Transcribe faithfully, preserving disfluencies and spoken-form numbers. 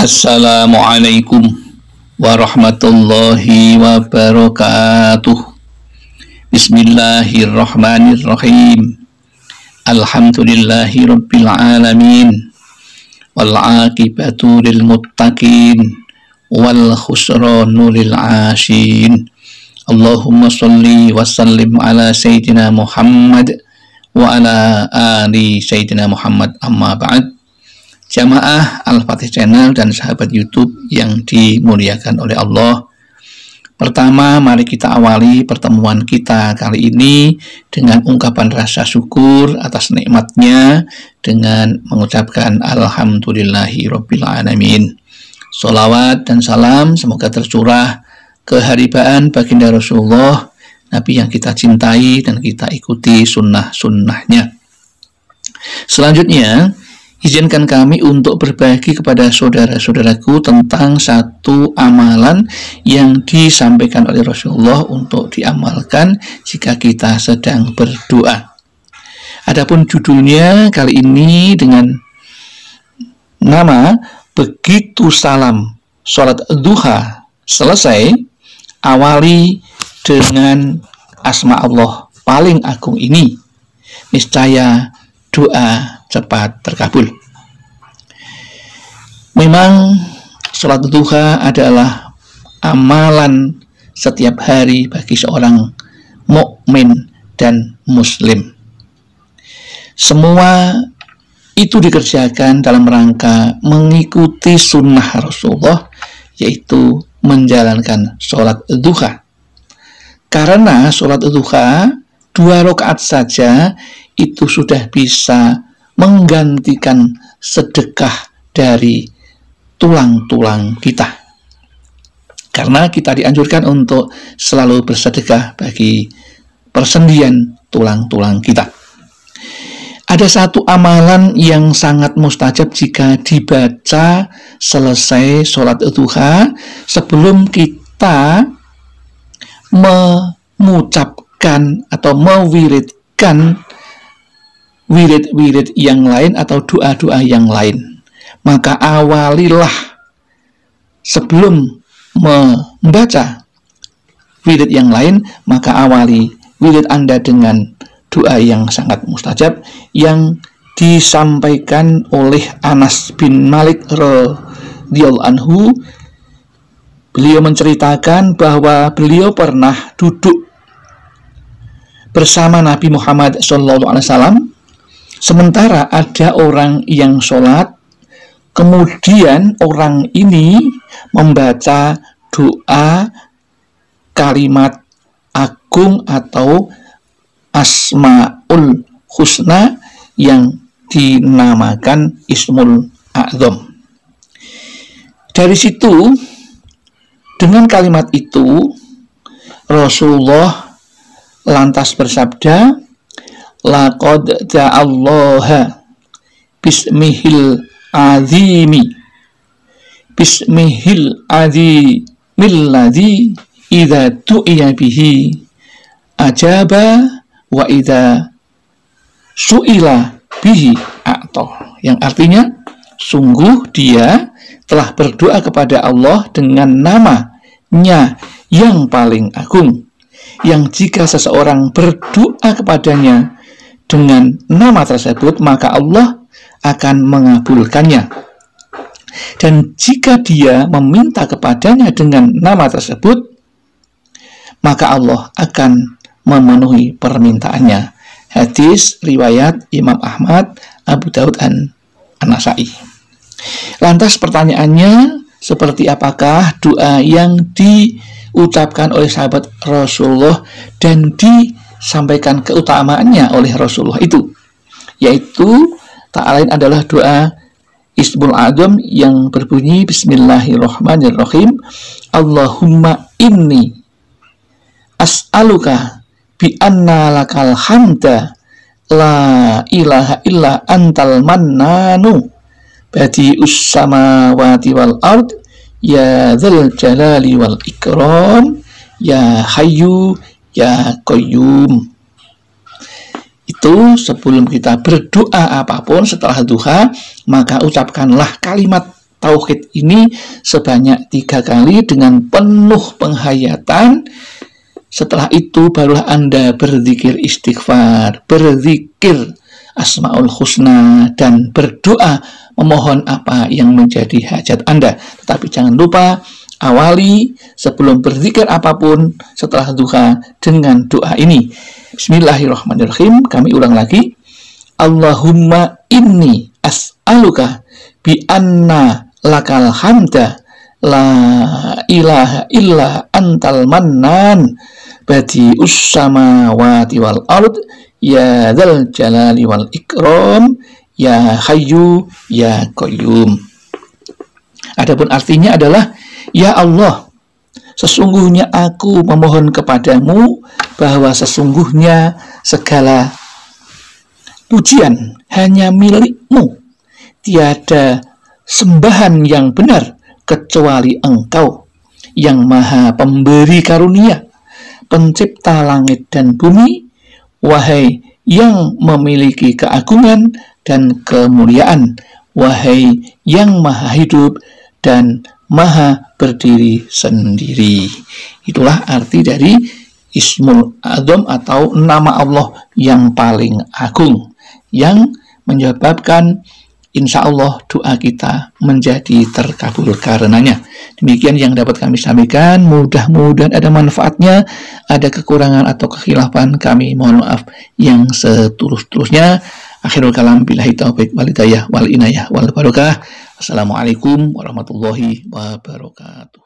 Assalamualaikum warahmatullahi wabarakatuh. Bismillahirrahmanirrahim. Alhamdulillahi rabbil alamin. Wal aqibatu lil muttaqin wal khusranu lil ashin. Allahumma sholli wa sallim ala sayyidina Muhammad wa ala ali sayyidina Muhammad, amma ba'd. Jamaah Al-Fatih Channel dan sahabat YouTube yang dimuliakan oleh Allah. Pertama, mari kita awali pertemuan kita kali ini dengan ungkapan rasa syukur atas nikmatnya dengan mengucapkan Alhamdulillahi Rabbil Alamin. Sholawat dan salam semoga tercurah keharibaan baginda Rasulullah, Nabi yang kita cintai dan kita ikuti sunnah-sunnahnya. Selanjutnya, izinkan kami untuk berbagi kepada saudara-saudaraku tentang satu amalan yang disampaikan oleh Rasulullah untuk diamalkan jika kita sedang berdoa. Adapun judulnya kali ini dengan nama begitu salam sholat duha selesai, awali dengan asma Allah paling agung ini, niscaya doa cepat terkabul. Memang sholat duha adalah amalan setiap hari bagi seorang mukmin dan muslim. Semua itu dikerjakan dalam rangka mengikuti sunnah Rasulullah, yaitu menjalankan sholat duha. Karena sholat duha dua rakaat saja itu sudah bisa menggantikan sedekah dari tulang-tulang kita. Karena kita dianjurkan untuk selalu bersedekah bagi persendian tulang-tulang kita. Ada satu amalan yang sangat mustajab jika dibaca selesai sholat duha sebelum kita mengucapkan atau mewiridkan wirid-wirid yang lain atau doa-doa yang lain. Maka awalilah sebelum membaca wirid yang lain, maka awali wirid Anda dengan doa yang sangat mustajab yang disampaikan oleh Anas bin Malik radhiyallahu anhu. Beliau menceritakan bahwa beliau pernah duduk bersama Nabi Muhammad shallallahu alaihi wasallam sementara ada orang yang sholat. Kemudian orang ini membaca doa kalimat agung atau Asmaul Husna yang dinamakan Ismul A'zam. Dari situ, dengan kalimat itu, Rasulullah lantas bersabda, laqad ja'allaha bismihil azimi bismihil azimil ladzi idza tu'iya bihi ajaba wa idza su'ila bihi a'ta. Yang artinya, sungguh dia telah berdoa kepada Allah dengan namanya yang paling agung, yang jika seseorang berdoa kepadanya dengan nama tersebut, maka Allah akan mengabulkannya. Dan jika dia meminta kepadanya dengan nama tersebut, maka Allah akan memenuhi permintaannya. Hadis riwayat Imam Ahmad, Abu Daud, dan An-Nasai. Lantas pertanyaannya, seperti apakah doa yang diucapkan oleh sahabat Rasulullah dan disampaikan keutamaannya oleh Rasulullah itu? Yaitu tak lain adalah doa Ismul A'zam yang berbunyi Bismillahirrahmanirrahim. Allahumma inni as'aluka bi anna lakal hamda la ilaha illa antal mannanu badi'us samawati wal ard ya dzal jalali wal ikram ya hayyu ya qayyum. Itu sebelum kita berdoa apapun setelah duha, maka ucapkanlah kalimat tauhid ini sebanyak tiga kali dengan penuh penghayatan. Setelah itu barulah Anda berzikir istighfar, berzikir Asmaul Husna, dan berdoa memohon apa yang menjadi hajat Anda. Tetapi jangan lupa awali sebelum berzikir apapun setelah duha dengan doa ini. Bismillahirrahmanirrahim. Kami ulang lagi. Allahumma inni as'aluka bi anna lakal hamda la ilaha illa antal mannan badi'us samawati wal ard ya dzal jalali wal ikram ya hayyu ya qayyum. Adapun artinya adalah, ya Allah, sesungguhnya aku memohon kepadamu bahwa sesungguhnya segala pujian hanya milikmu, tiada sembahan yang benar kecuali Engkau yang maha pemberi karunia, pencipta langit dan bumi, wahai yang memiliki keagungan dan kemuliaan, wahai yang maha hidup dan maha berdiri sendiri. Itulah arti dari Ismul Adzam atau nama Allah yang paling agung, yang menyebabkan insya Allah doa kita menjadi terkabul karenanya. Demikian yang dapat kami sampaikan, mudah-mudahan ada manfaatnya. Ada kekurangan atau kekhilafan, kami mohon maaf yang setulus-tulusnya. Akhirul kalam, billahi taufiq wal hidayah wal inayah wal barakah. Assalamualaikum warahmatullahi wabarakatuh.